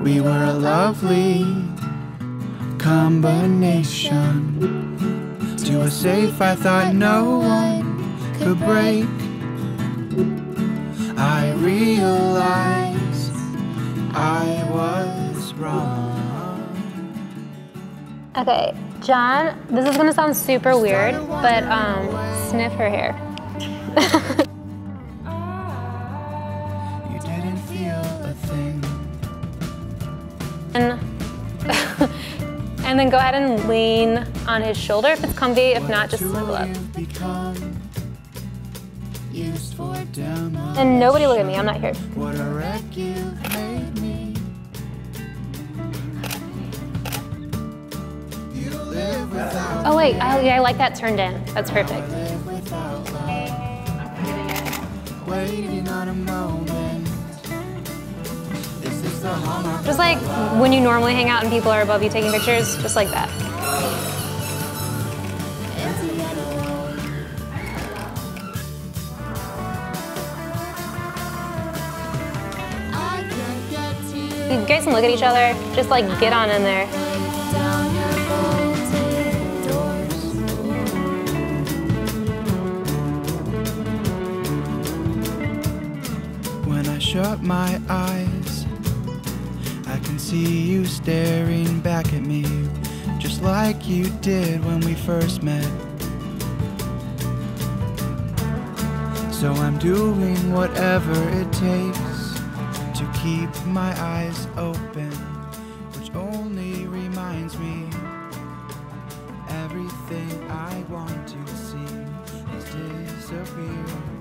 We were a lovely combination. To a safe I thought no one could break. I realized I was wrong. Okay, John, this is gonna sound super weird, but sniff her hair. You didn't feel a thing. And then go ahead and lean on his shoulder if it's comfy. If not, just snuggle up. And nobody look at me, I'm not here. What a wreck you made me. You live without Oh wait, I like that turned in. That's perfect. Waiting on a moment. Is this the hallmark? Just like when you normally hang out and people are above you taking pictures, just like that. You guys can look at each other, just like get on in there. When I shut my eyes, I can see you staring back at me, just like you did when we first met. So I'm doing whatever it takes to keep my eyes open, which only reminds me everything I want to see has disappeared.